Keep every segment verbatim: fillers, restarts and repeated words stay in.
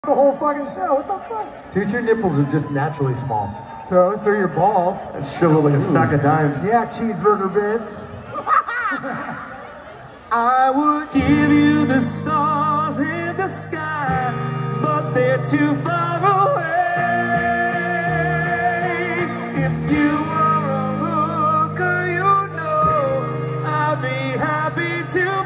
the whole fucking show. What the fuck? Dude, your nipples are just naturally small. So, so are your balls. That shit look like a stack of dimes. Yeah, cheeseburger bits. I would give you the stars in the sky, but they're too far away. If you were a hooker, you know I'd be happy to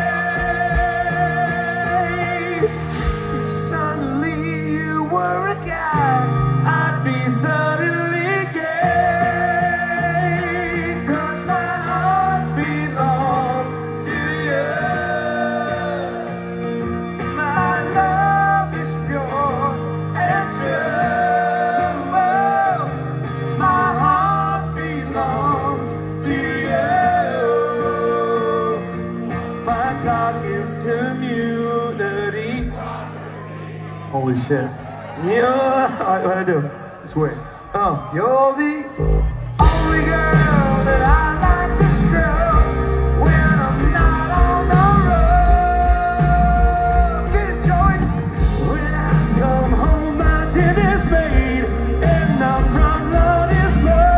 pay. If suddenly you were a guy, I'd be suddenly gay. Cause my heart belongs to you. My love is pure and true. My heart belongs to you. My cock is community. Holy shit. Yeah, alright, what do I do? Just wait. Oh, you're the only girl that I like to scrub when I'm not on the road. Get it, Joey. When I come home, my dinner's made and the front lawn is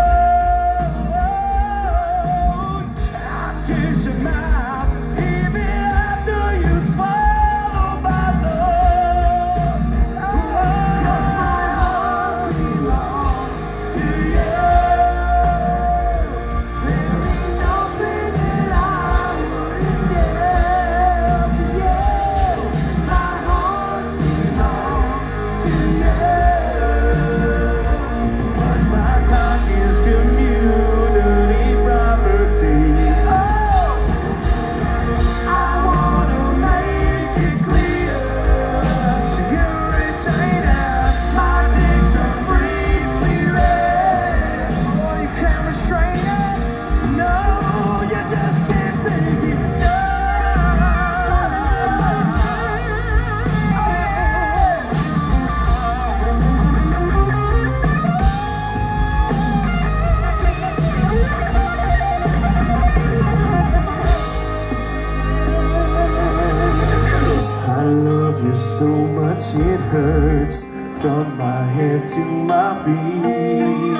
mowed. I kiss your mouth even after you swallow my love. Cause my heart belongs to you. There ain't nothing that I wouldn't do for you. My heart belongs to you. But my cock is community property. Oh, I wanna make it clear. So you retain it. My dick's a free spirit. Oh, you can't restrain it. No, you just can't take it. No. I love you so much it hurts from my head to my feet.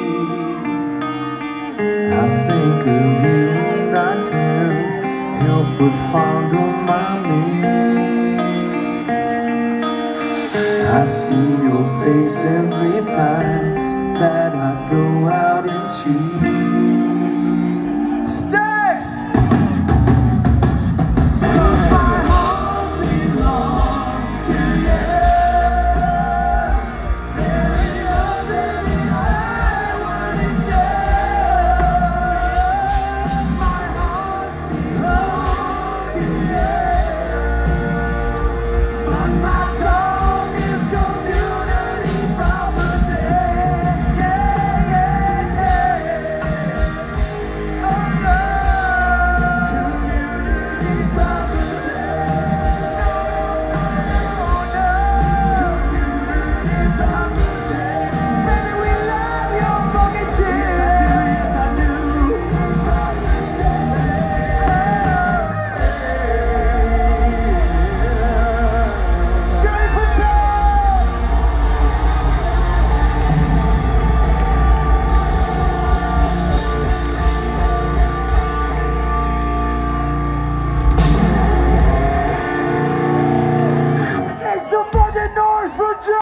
I think of you and I can't help but fondle my knee. I see your face every time that I go out and cheat. Stacks! Cause my heart belongs to you. There ain't nothing I wouldn't do. My heart belongs to you. But my dog is community property. Yeah, yeah, yeah. Oh no. Community property. Oh no. Community property. Baby, we love your fucking tears. Yes, I do. Joey Fatone. Make some fucking noise for Joe!